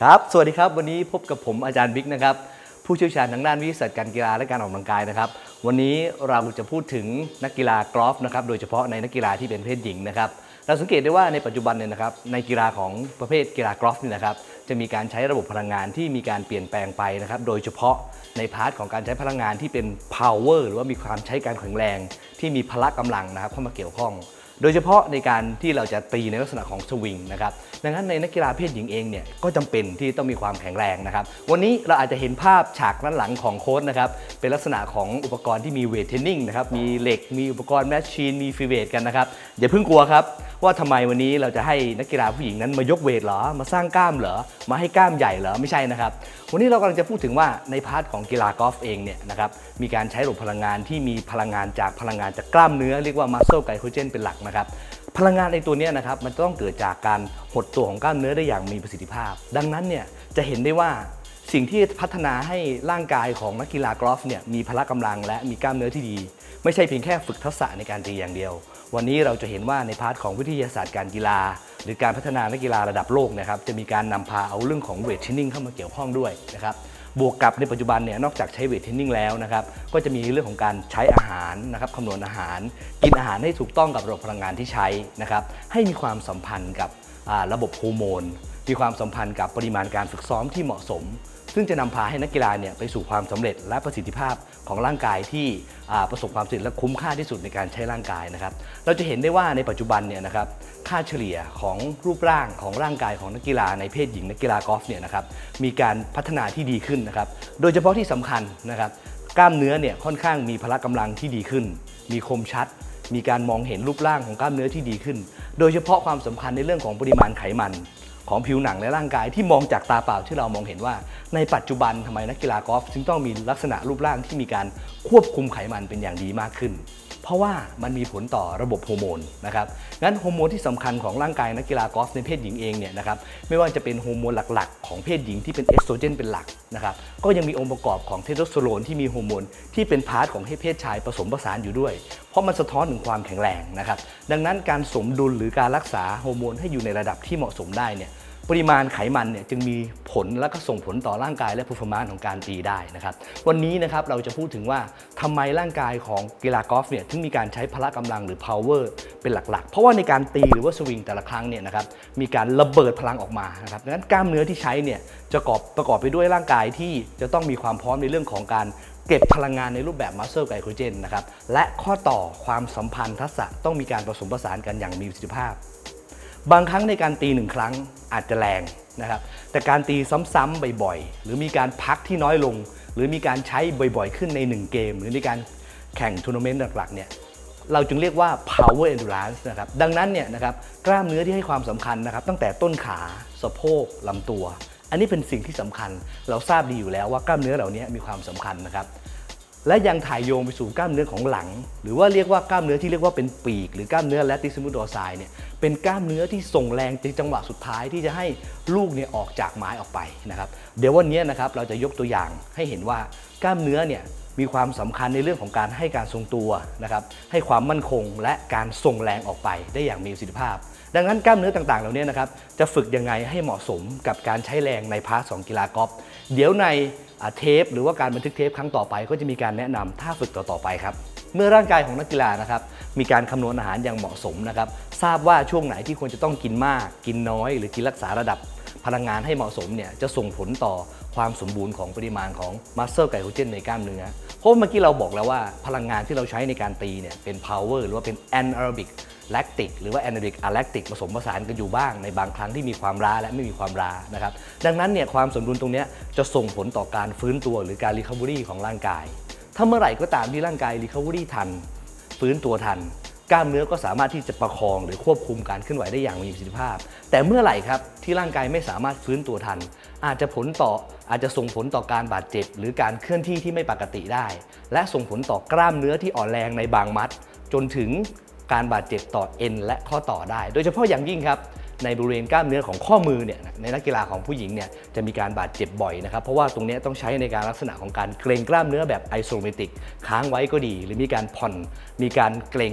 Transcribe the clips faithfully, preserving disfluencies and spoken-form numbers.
ครับสวัสดีครับวันนี้พบกับผมอาจารย์บิ๊กนะครับผู้เชี่ยวชาญทางด้านวิทยาศาสตร์การกีฬาและการออกกำลังกายนะครับวันนี้เราจะพูดถึงนักกีฬากอล์ฟนะครับโดยเฉพาะในนักกีฬาที่เป็นเพศหญิงนะครับเราสังเกตได้ว่าในปัจจุบันเนี่ยนะครับในกีฬาของประเภทกีฬากอล์ฟนี่นะครับจะมีการใช้ระบบพลังงานที่มีการเปลี่ยนแปลงไปนะครับโดยเฉพาะในพาร์ทของการใช้พลังงานที่เป็น power หรือว่ามีความใช้การแข็งแรงที่มีพละกำลังนะครับเข้ามาเกี่ยวข้องโดยเฉพาะในการที่เราจะตีในลักษณะของสวิงนะครับดังนั้นในนักกีฬาเพศหญิงเองเนี่ยก็จำเป็นที่ต้องมีความแข็งแรงนะครับวันนี้เราอาจจะเห็นภาพฉากด้านหลังของโค้ชนะครับเป็นลักษณะของอุปกรณ์ที่มีเวทเทรนนิ่งนะครับมีเหล็กมีอุปกรณ์แมชชีนมีฟรีเวทกันนะครับอย่าเพิ่งกลัวครับว่าทำไมวันนี้เราจะให้นักกีฬาผู้หญิงนั้นมายกเวทเหรอมาสร้างกล้ามเหรอมาให้กล้ามใหญ่เหรอไม่ใช่นะครับวันนี้เรากำลังจะพูดถึงว่าในพาร์ทของกีฬากอล์ฟเองเนี่ยนะครับมีการใช้ระบบพลังงานที่มีพลังงานจากพลังงานจากกล้ามเนื้อเรียกว่า muscle glycogen เป็นหลักนะครับพลังงานในตัวนี้นะครับมันต้องเกิดจากการหดตัวของกล้ามเนื้อได้อย่างมีประสิทธิภาพดังนั้นเนี่ยจะเห็นได้ว่าสิ่งที่พัฒนาให้ร่างกายของนักกีฬากอล์ฟเนี่ยมีพละกำลังและมีกล้ามเนื้อที่ดีไม่ใช่เพียงแค่ฝึกทักษะในการตีอย่างเดียววันนี้เราจะเห็นว่าในพาร์ทของวิทยาศาสตร์การกีฬาหรือการพัฒนานักกีฬาระดับโลกนะครับจะมีการนำพาเอาเรื่องของเวทเทรนนิ่งเข้ามาเกี่ยวข้องด้วยนะครับบวกกับในปัจจุบันเนี่ยนอกจากใช้เวทเทรนนิ่งแล้วนะครับก็จะมีเรื่องของการใช้อาหารนะครับคำนวณอาหารกินอาหารให้ถูกต้องกับระบบพลังงานที่ใช้นะครับให้มีความสัมพันธ์กับระบบฮอร์โมนมีความสัมพันธ์กับปริมาณการฝึกซ้อมที่เหมาะสมซึ่งจะนำพาให้นักกีฬาเนี่ยไปสู่ความสำเร็จและประสิทธิภาพของร่างกายที่ประสบความสำเร็จและคุ้มค่าที่สุดในการใช้ร่างกายนะครับเราจะเห็นได้ว่าในปัจจุบันเนี่ยนะครับค่าเฉลี่ยของรูปร่างของร่างกายของนักกีฬาในเพศหญิงนักกีฬากอล์ฟเนี่ยนะครับมีการพัฒนาที่ดีขึ้นนะครับโดยเฉพาะที่สำคัญนะครับกล้ามเนื้อเนี่ยค่อนข้างมีพละกำลังที่ดีขึ้นมีคมชัดมีการมองเห็นรูปร่างของกล้ามเนื้อที่ดีขึ้นโดยเฉพาะความสำคัญในเรื่องของปริมาณไขมันของผิวหนังและร่างกายที่มองจากตาเปล่าที่เรามองเห็นว่าในปัจจุบันทำไมนักกีฬากอล์ฟจึงต้องมีลักษณะรูปร่างที่มีการควบคุมไขมันเป็นอย่างดีมากขึ้นเพราะว่ามันมีผลต่อระบบฮอร์โมนนะครับงั้นฮอร์โมนที่สำคัญของร่างกายนักกีฬากอล์ฟในเพศหญิงเองเนี่ยนะครับไม่ว่าจะเป็นฮอร์โมนหลักๆของเพศหญิงที่เป็นเอสโตรเจนเป็นหลักนะครับก็ยังมีองค์ประกอบของเทสโทสเตอโรนที่มีฮอร์โมนที่เป็นพาร์ทของเพศชายผสมผสานอยู่ด้วยเพราะมันสะท้อนถึงความแข็งแรงนะครับดังนั้นการสมดุลหรือการรักษาฮอร์โมนให้อยู่ในระดับที่เหมาะสมได้เนี่ยปริมาณไขมันเนี่ยจึงมีผลและก็ส่งผลต่อร่างกายและ performance ของการตีได้นะครับวันนี้นะครับเราจะพูดถึงว่าทำไมร่างกายของกีฬากอล์ฟเนี่ยถึงมีการใช้พละกำลังหรือ power เป็นหลักๆเพราะว่าในการตีหรือว่าสวิงแต่ละครั้งเนี่ยนะครับมีการระเบิดพลังออกมานะครับดังนั้นกล้ามเนื้อที่ใช้เนี่ยจะประกอบประกอบไปด้วยร่างกายที่จะต้องมีความพร้อมในเรื่องของการเก็บพลังงานในรูปแบบ muscle glycogen นะครับและข้อต่อความสัมพันธ์ทักษะต้องมีการผสมผสานกันอย่างมีประสิทธิภาพบางครั้งในการตีหนึ่งครั้งอาจจะแรงนะครับแต่การตีซ้ำๆบ่อยๆหรือมีการพักที่น้อยลงหรือมีการใช้บ่อยๆขึ้นในหนึ่งเกมหรือในการแข่งทัวร์นาเมนต์หลักๆเนี่ยเราจึงเรียกว่า power endurance นะครับดังนั้นเนี่ยนะครับกล้ามเนื้อที่ให้ความสำคัญนะครับตั้งแต่ต้นขาสะโพกลำตัวอันนี้เป็นสิ่งที่สำคัญเราทราบดีอยู่แล้วว่ากล้ามเนื้อเหล่านี้มีความสำคัญนะครับและยังถ่ายโยงไปสู่กล้ามเนื้อของหลังหรือว่าเรียกว่ากล้ามเนื้อที่เรียกว่าเป็นปีกหรือกล้ามเนื้อ latissimus dorsi เนี่ยเป็นกล้ามเนื้อที่ส่งแรงในจังหวะสุดท้ายที่จะให้ลูกเนี่ยออกจากไม้ออกไปนะครับเดี๋ยววันนี้นะครับเราจะยกตัวอย่างให้เห็นว่ากล้ามเนื้อเนี่ยมีความสำคัญในเรื่องของการให้การทรงตัวนะครับให้ความมั่นคงและการส่งแรงออกไปได้อย่างมีประสิทธิภาพดังนั้นกล้ามเนื้อต่างๆเหล่านี้นะครับจะฝึกยังไงให้เหมาะสมกับการใช้แรงในพาร์ทของกีฬากอล์ฟเดี๋ยวในเทปหรือว่าการบันทึกเทปครั้งต่อไปก็จะมีการแนะนำท่าฝึกต่อๆไปครับเมื่อร่างกายของนักกีฬานะครับมีการคำนวณอาหารอย่างเหมาะสมนะครับทราบว่าช่วงไหนที่ควรจะต้องกินมากกินน้อยหรือกินรักษาระดับพลังงานให้เหมาะสมเนี่ยจะส่งผลต่อความสมบูรณ์ของปริมาณของ muscle glycogen ในกล้ามเนื้อเพราะเมื่อกี้เราบอกแล้วว่าพลังงานที่เราใช้ในการตีเนี่ยเป็น power หรือว่าเป็น anaerobic lactic หรือว่า anaerobic alactic ผสมผสานกันอยู่บ้างในบางครั้งที่มีความล้าและไม่มีความล้านะครับดังนั้นเนี่ยความสมดุลตรงนี้จะส่งผลต่อการฟื้นตัวหรือการ recovery ของร่างกายถ้าเมื่อไหร่ก็ตามที่ร่างกาย recovery ทันฟื้นตัวทันกล้ามเนื้อก็สามารถที่จะประคองหรือควบคุมการเคลื่อนไหวได้อย่างมีประสิทธิภาพแต่เมื่อไหร่ครับที่ร่างกายไม่สามารถฟื้นตัวทันอาจจะผลต่ออาจจะส่งผลต่อการบาดเจ็บหรือการเคลื่อนที่ที่ไม่ปกติได้และส่งผลต่อกล้ามเนื้อที่อ่อนแรงในบางมัดจนถึงการบาดเจ็บต่อเอ็นและข้อต่อได้โดยเฉพาะอย่างยิ่งครับในบริเวณกล้ามเนื้อของข้อมือเนี่ยในนักกีฬาของผู้หญิงเนี่ยจะมีการบาดเจ็บบ่อยนะครับเพราะว่าตรงนี้ต้องใช้ในการลักษณะของการเกร็งกล้ามเนื้อแบบไอโซเมตริกค้างไว้ก็ดีหรือมีการผ่อนมีการเกร็ง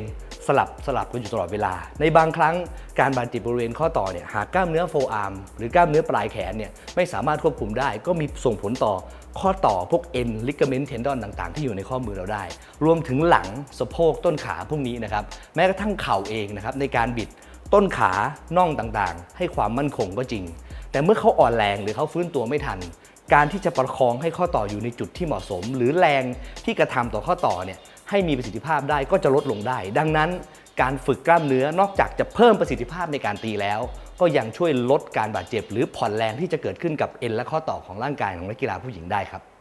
สลับสลับกันอยู่ตลอดเวลาในบางครั้งการบาดเจ็บบริเวณข้อต่อเนี่ยหากกล้ามเนื้อโฟอาร์มหรือกล้ามเนื้อปลายแขนเนี่ยไม่สามารถควบคุมได้ก็มีส่งผลต่อข้อต่อพวกเอ็นลิกาเมนต์เทนดอนต่างๆที่อยู่ในข้อมือเราได้รวมถึงหลังสะโพกต้นขาพวกนี้นะครับแม้กระทั่งเข่าเองนะครับในการบิดต้นขาน่องต่างๆให้ความมั่นคงก็จริงแต่เมื่อเขาอ่อนแรงหรือเขาฟื้นตัวไม่ทันการที่จะประคองให้ข้อต่ออยู่ในจุดที่เหมาะสมหรือแรงที่กระทำต่อข้อต่อเนี่ยให้มีประสิทธิภาพได้ก็จะลดลงได้ดังนั้นการฝึกกล้ามเนื้อนอกจากจะเพิ่มประสิทธิภาพในการตีแล้วก็ยังช่วยลดการบาดเจ็บหรือผ่อนแรงที่จะเกิดขึ้นกับเอ็นและข้อต่อของร่างกายของนักกีฬาผู้หญิงได้ครับ